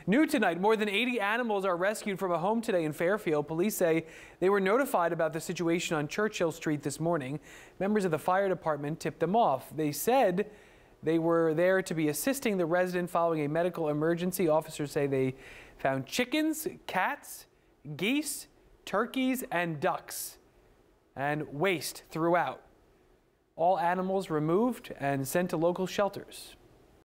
New tonight, more than 80 animals are rescued from a home today in Fairfield. Police say they were notified about the situation on Churchill Street this morning. Members of the fire department tipped them off. They said they were there to be assisting the resident following a medical emergency. Officers say they found chickens, cats, geese, turkeys, and ducks, and waste throughout. All animals removed and sent to local shelters.